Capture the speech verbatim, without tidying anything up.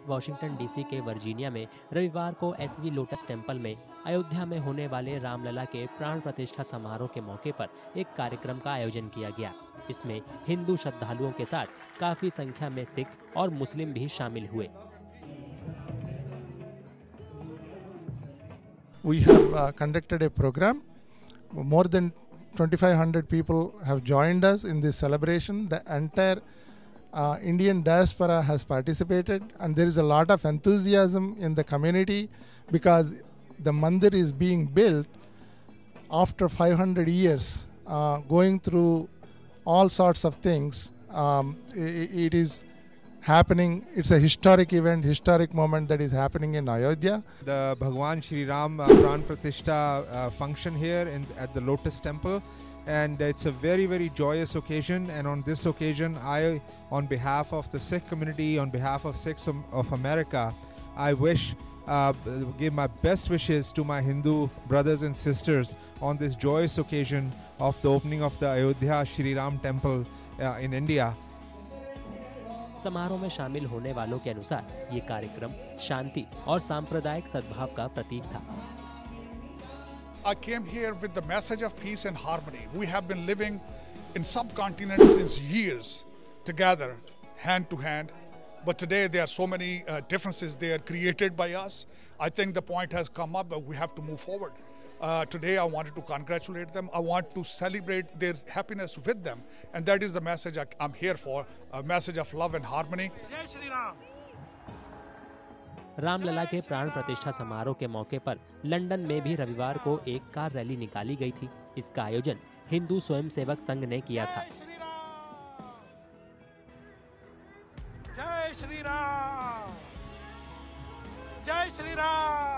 Washington DC के Virginia में रविवार को एसवी लोटस टेम्पल में अयोध्या में होने वाले रामलला के प्राण प्रतिष्ठा समारोह के मौके पर एक कार्यक्रम का आयोजन किया गया। इसमें हिंदू श्रद्धालुओं के साथ काफी संख्या में सिख और मुस्लिम भी शामिल हुए। We have uh, conducted a program. More than twenty-five hundred people have joined us in this celebration. The entire uh, Indian diaspora has participated, and there is a lot of enthusiasm in the community because the mandir is being built after five hundred years, uh, going through all sorts of things. Um, it, it is happening. It's a historic event, historic moment that is happening in Ayodhya. The Bhagwan Shri Ram uh, Pran Pratishtha uh, function here in, at the Lotus Temple, and it's a very very joyous occasion. And on this occasion, I, on behalf of the Sikh community, on behalf of Sikhs of America, I wish uh, give my best wishes to my Hindu brothers and sisters on this joyous occasion of the opening of the Ayodhya Shri Ram Temple uh, in India. समारोह में शामिल होने वालों के अनुसार ये कार्यक्रम शांति और सांप्रदायिक सद्भाव का प्रतीक था। I came here with the message of peace and harmony. We have been living in subcontinents since years together, hand to hand. But today there are so many uh, differences there created by us. I think the point has come up that we have to move forward. Uh, today I wanted to congratulate them. I want to celebrate their happiness with them. And that is the message I, I'm here for, a message of love and harmony. Jai Shri Ram. Ramlala के प्राण प्रतिष्ठा समारोह के मौके पर London में भी रविवार को एक कार रैली निकाली गई थी। इसका आयोजन हिंदू स्वयंसेवक संघ ने किया था। जय श्री राम, जय श्री राम।